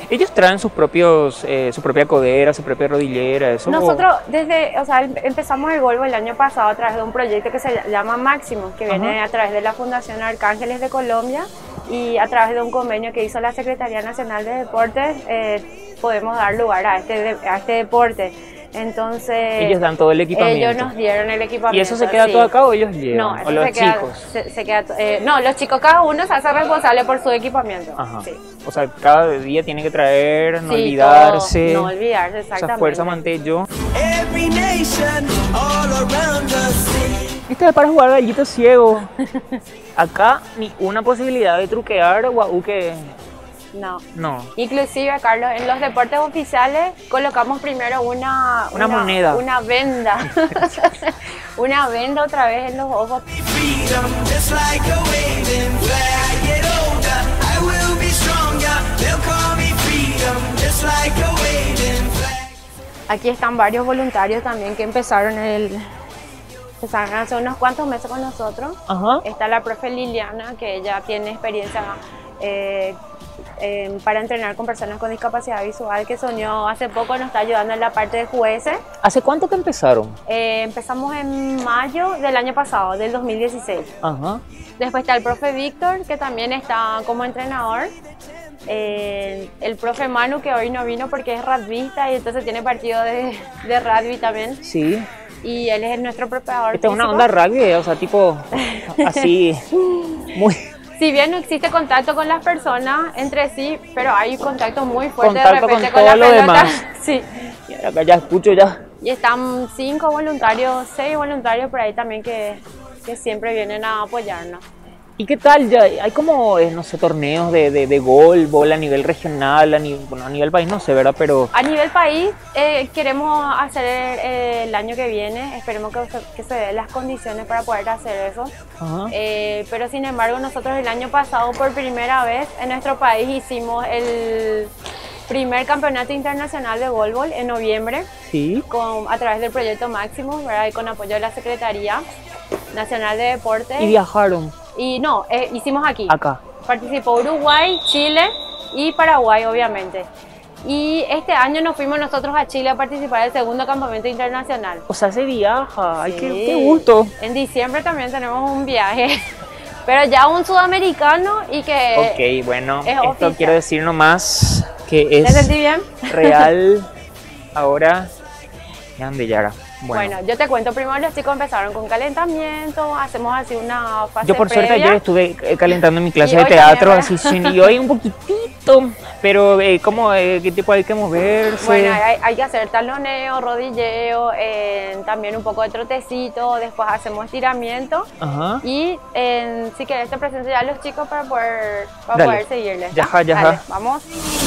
Ellos traen sus propios, su propia codera, su propia rodillera, eso. Nosotros empezamos el Volvo el año pasado a través de un proyecto que se llama Máximo, que viene a través de la Fundación Arcángeles de Colombia, y a través de un convenio que hizo la Secretaría Nacional de Deportes podemos dar lugar a este deporte. Entonces ellos dan todo el equipamiento. Ellos nos dieron el equipamiento. ¿Y eso se queda todo acá o ellos llevan? No, ¿O los chicos? No, los chicos, cada uno se hace responsable por su equipamiento. Ajá. Sí. O sea, cada día tiene que traer, no Sí, olvidarse. todo, no olvidarse, exactamente. O sea, fuerza mantello. Esto es para jugar gallito ciego. Acá ni una posibilidad de truquear o que... No. No. Inclusive, Carlos, en los deportes oficiales colocamos primero una moneda. Una venda. Una venda otra vez en los ojos. Aquí están varios voluntarios también que empezaron hace unos cuantos meses con nosotros. Ajá. Está la profe Liliana, que ella tiene experiencia para entrenar con personas con discapacidad visual, que soñó hace poco, nos está ayudando en la parte de jueces. ¿Hace cuánto que empezaron? Empezamos en mayo del año pasado, del 2016. Ajá. Después está el profe Víctor, que también está como entrenador. El profe Manu, que hoy no vino porque es rugbyista y entonces tiene partido de rugby también. Sí. Y él es nuestro preparador Esta es físico. una onda rugby, o sea, tipo así, muy... Si bien no existe contacto con las personas entre sí, pero hay contacto muy fuerte Contacto de repente con la todo lo pelota. demás. Sí. Acá ya escucho ya. Y están 6 voluntarios por ahí también que siempre vienen a apoyarnos. ¿Y qué tal? Ya hay como, no sé, torneos de golf a nivel regional, a nivel país, no sé, ¿verdad? Pero... A nivel país, queremos hacer el año que viene, esperemos que se den las condiciones para poder hacer eso. Pero sin embargo, nosotros el año pasado, por primera vez en nuestro país, hicimos el primer campeonato internacional de voleibol en noviembre. Sí. A través del proyecto Máximo, ¿verdad? Y con apoyo de la Secretaría Nacional de Deportes. ¿Y viajaron? Y no, hicimos aquí. Acá. Participó Uruguay, Chile y Paraguay, obviamente. Y este año nos fuimos nosotros a Chile a participar del segundo campamento internacional. O sea, se viaja. Sí. Ay, qué gusto. En diciembre también tenemos un viaje. Pero ya un sudamericano y que... Ok, bueno, es esto oficial. quiero decir nomás que es ¿Te sentí bien? real. Ahora, ya de Yara. Bueno, yo te cuento, primero los chicos empezaron con calentamiento, hacemos así una fase yo por previa. suerte ayer estuve calentando mi clase Y de hoy teatro, también, así, y hoy un poquitito, pero ¿cómo, qué tipo hay que moverse? Bueno, hay que hacer taloneo, rodilleo, también un poco de trotecito, después hacemos estiramiento. Ajá. Y si querés te presento ya a los chicos para poder seguirles. Yaja, yaja. Dale, vamos.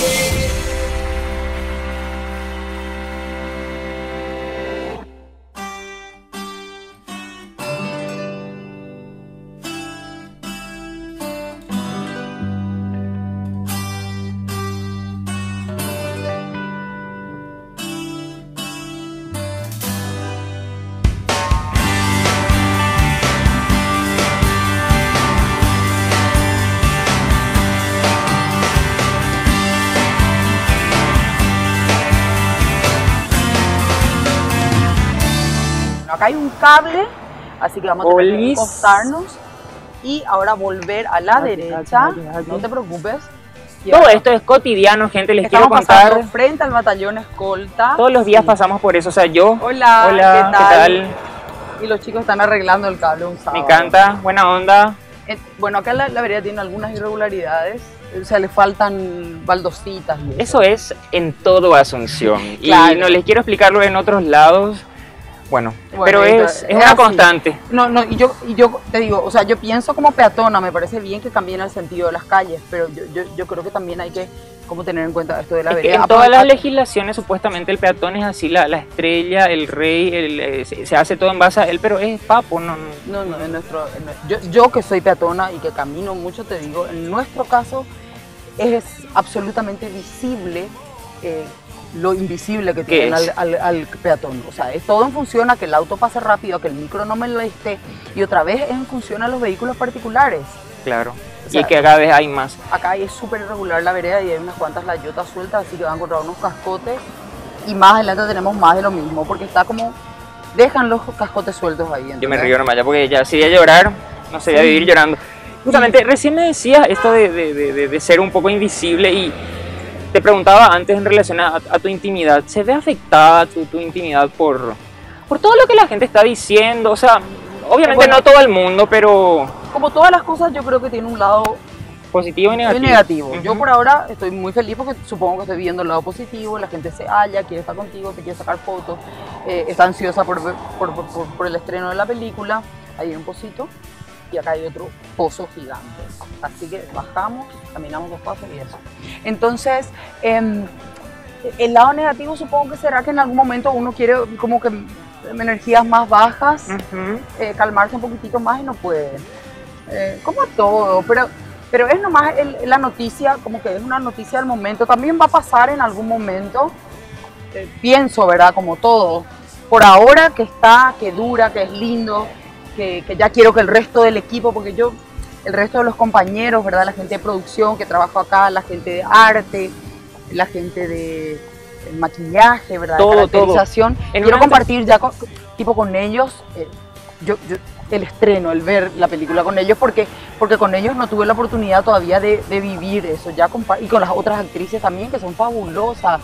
Acá hay un cable, así que vamos a tener que Olis. acostarnos y ahora volver a la derecha. No te preocupes. Y Todo ahora esto es cotidiano, gente, les quiero estamos contar. pasando frente al batallón escolta. Todos los días pasamos por eso, o sea, yo... Hola, Hola, ¿qué tal? Y los chicos están arreglando el cable un sábado. Me encanta, buena onda. Bueno, acá la vereda tiene algunas irregularidades. O sea, le faltan baldositas y Eso es en todo Asunción. Claro. Y no les quiero explicarlo en otros lados. Bueno, pero es una así. constante. No, y yo te digo, o sea, yo pienso como peatona, me parece bien que cambien el sentido de las calles, pero yo creo que también hay que como tener en cuenta esto de la Es que vereda. en todas las legislaciones supuestamente el peatón es así, la estrella, el rey, se hace todo en base a él, pero es papo, no. No, yo que soy peatona y que camino mucho, te digo, en nuestro caso es absolutamente visible lo invisible que tienen al peatón. O sea, es todo en función a que el auto pase rápido, a que el micro no moleste, y otra vez es en función a los vehículos particulares. Claro. y es que cada vez hay más. Acá es súper irregular la vereda y hay unas cuantas layotas sueltas, así que van a encontrar unos cascotes. Y más adelante tenemos más de lo mismo, porque está como... Dejan los cascotes sueltos ahí. ¿Entendés? Yo me río nomás ya porque ya sería llorar, no sería vivir llorando. Justamente recién me decías esto de ser un poco invisible y te preguntaba antes en relación a tu intimidad. ¿Se ve afectada tu intimidad por todo lo que la gente está diciendo? O sea, obviamente bueno, no todo el mundo, pero... Como todas las cosas yo creo que tiene un lado... Positivo y negativo. Yo por ahora estoy muy feliz porque supongo que estoy viendo el lado positivo, la gente se halla, quiere estar contigo, te quiere sacar fotos, está ansiosa por el estreno de la película. Ahí hay un pocito y acá hay otro pozo gigante. Así que bajamos, caminamos 2 pasos y eso. Entonces, el lado negativo supongo que será que en algún momento uno quiere como que energías más bajas, calmarse un poquitito más y no puede. Como todo, pero es nomás la noticia, como que es una noticia del momento. También va a pasar en algún momento, pienso, ¿verdad? Como todo. Por ahora que está, que dura, que es lindo, que ya quiero que el resto del equipo, porque el resto de los compañeros, ¿verdad? La gente de producción que trabaja acá, la gente de arte, la gente de maquillaje, ¿verdad? Todo, de caracterización. Quiero compartir ya con ellos. El estreno, el ver la película con ellos, porque con ellos no tuve la oportunidad todavía de vivir eso, y con las otras actrices también, que son fabulosas.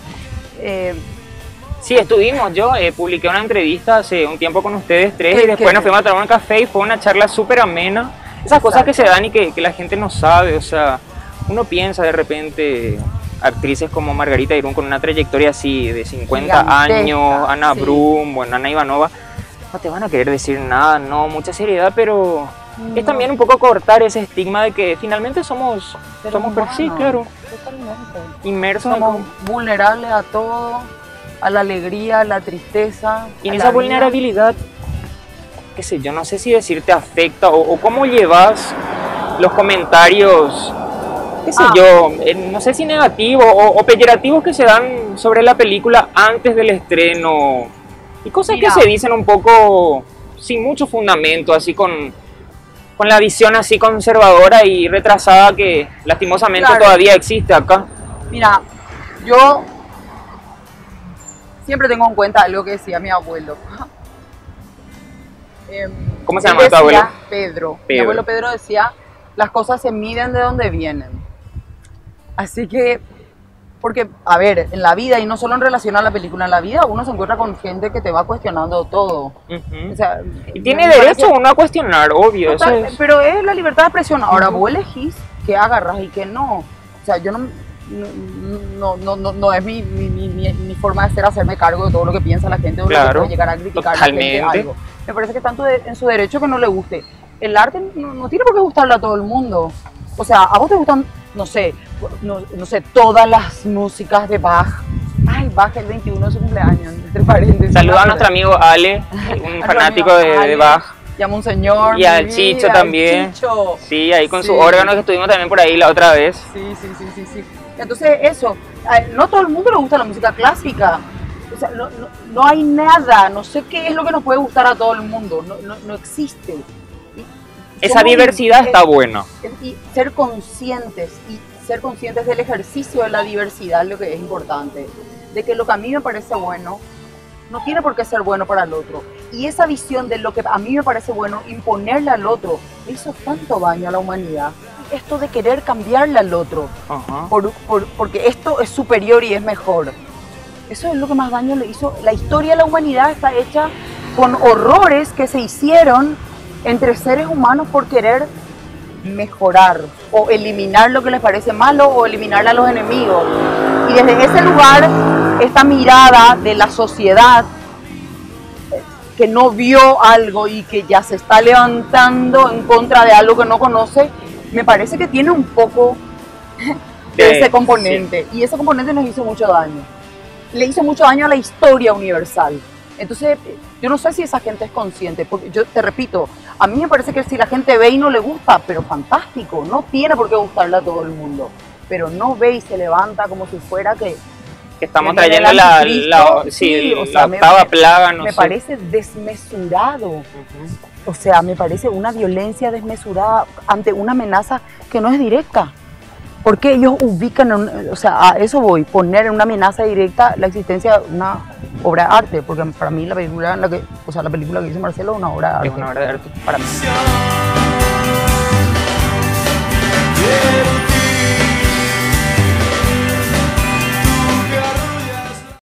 Sí, estuvimos, yo publiqué una entrevista hace un tiempo con ustedes 3 y después nos fuimos a tomar un café y fue una charla súper amena. Esas cosas que se dan y que la gente no sabe, o sea, uno piensa de repente... Actrices como Margarita Irún con una trayectoria así de 50 años, Ana Brum, bueno, Ana Ivanova, no te van a querer decir nada, no, mucha seriedad, pero es también un poco cortar ese estigma de que finalmente somos sí, claro, inmersos. Somos vulnerables a todo, a la alegría, a la tristeza. Y en esa vulnerabilidad, qué sé yo, no sé si decirte afecta o cómo llevas los comentarios, qué sé yo, no sé si negativos o peyorativos que se dan sobre la película antes del estreno. Y cosas que se dicen un poco sin mucho fundamento, así con la visión así conservadora y retrasada que lastimosamente todavía existe acá. Mira, yo siempre tengo en cuenta algo que decía mi abuelo. ¿Cómo se llama tu abuelo? Pedro. Mi abuelo Pedro decía, las cosas se miden de donde vienen. Así que, porque, a ver, en la vida, y no solo en relación a la película, en la vida uno se encuentra con gente que te va cuestionando todo. O sea, y tiene derecho uno a cuestionar, obvio. Total, eso pero es la libertad de expresión. Ahora, vos elegís qué agarras y qué no. O sea, yo no es mi forma de ser hacerme cargo de todo lo que piensa la gente o lo que puede llegar a criticar la gente algo. Me parece que está en su derecho que no le guste. El arte no tiene por qué gustarle a todo el mundo. O sea, a vos te gustan, no sé, todas las músicas de Bach. Ay, Bach el 21 de su cumpleaños, entre paréntesis. Saluda a nuestro amigo Ale, un fanático de Bach. Y a Monseñor. Y al Chicho también. Chicho. Sí, ahí con su órgano que estuvimos también por ahí la otra vez. Sí. Entonces eso, no a todo el mundo le gusta la música clásica. O sea, no hay nada, no sé qué es lo que nos puede gustar a todo el mundo, no existe. Esa diversidad está buena. Y ser conscientes del ejercicio de la diversidad es lo que es importante. De que lo que a mí me parece bueno no tiene por qué ser bueno para el otro. Y esa visión de lo que a mí me parece bueno, imponerle al otro, le hizo tanto daño a la humanidad. Esto de querer cambiarle al otro, porque esto es superior y es mejor. Eso es lo que más daño le hizo. La historia de la humanidad está hecha con horrores que se hicieron entre seres humanos por querer mejorar o eliminar lo que les parece malo o eliminar a los enemigos. Y desde ese lugar, esta mirada de la sociedad que no vio algo y que ya se está levantando en contra de algo que no conoce, me parece que tiene un poco de ese componente. Sí. Y ese componente nos hizo mucho daño. Le hizo mucho daño a la historia universal. Entonces, yo no sé si esa gente es consciente, porque yo te repito, a mí me parece que si la gente ve y no le gusta, pero fantástico, no tiene por qué gustarle a todo el mundo, pero no ve y se levanta como si fuera que que estamos trayendo la octava plaga, no me sé. parece desmesurado. O sea, me parece una violencia desmesurada ante una amenaza que no es directa. Porque ellos ubican, o sea, a eso voy, poner en una amenaza directa la existencia de una obra de arte, porque para mí la película que hizo Marcelo es una obra de arte. Es una obra de arte. Para mí.